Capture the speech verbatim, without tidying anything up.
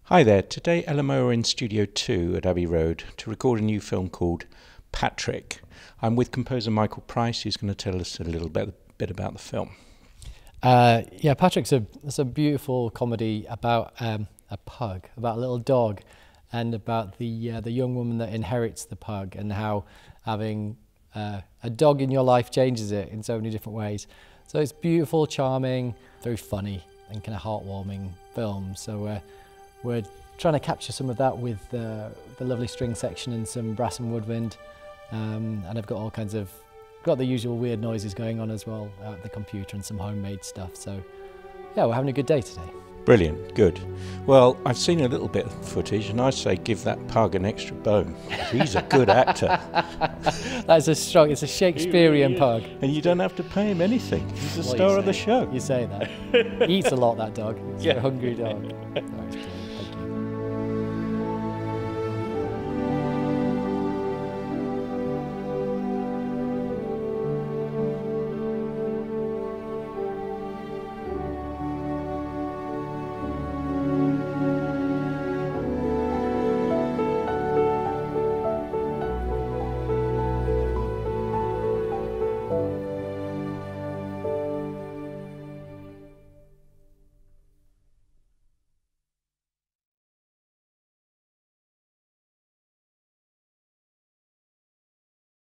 Hi there, today Ella and Mo are in Studio two at Abbey Road to record a new film called Patrick. I'm with composer Michael Price, who's going to tell us a little bit, bit about the film. Uh, yeah, Patrick's a, it's a beautiful comedy about um, a pug, about a little dog, and about the, uh, the young woman that inherits the pug, and how having uh, a dog in your life changes it in so many different ways. So it's beautiful, charming, very funny, and kind of heartwarming film. So uh, we're trying to capture some of that with uh, the lovely string section and some brass and woodwind, um, and I've got all kinds of, got the usual weird noises going on as well out of the computer and some homemade stuff. So yeah, we're having a good day today. Brilliant, good. Well, I've seen a little bit of footage and I say give that pug an extra bone. He's a good actor. That's a strong, it's a Shakespearean pug. And you don't have to pay him anything. He's the Well, star of the show. You say that. He eats a lot, that dog. He's Yeah. a hungry dog. Oh, it's brilliant. Thank you.